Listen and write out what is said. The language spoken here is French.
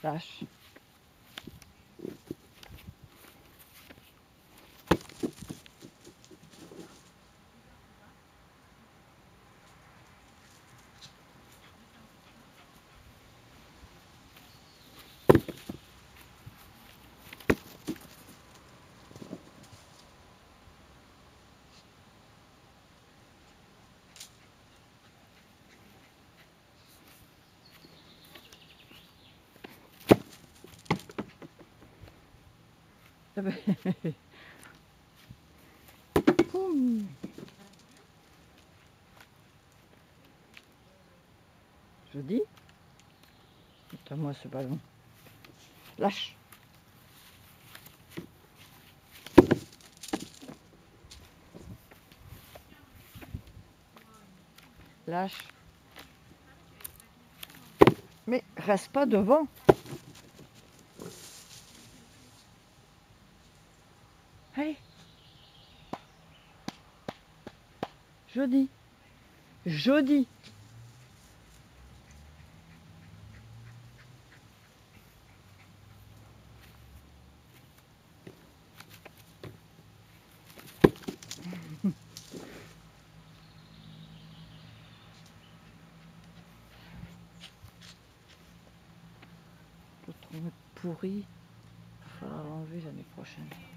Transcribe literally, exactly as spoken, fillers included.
Lâche. Je dis, montre-moi ce ballon. Lâche. Lâche. Mais reste pas devant. Allez. Jodi. Jodi. L'autre pourri, il va falloir l'enlever l'année prochaine.